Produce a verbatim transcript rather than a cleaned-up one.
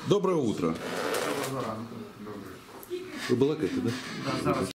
Доброе утро. Доброго ранку. Ви балакаєте, да? Да, зараз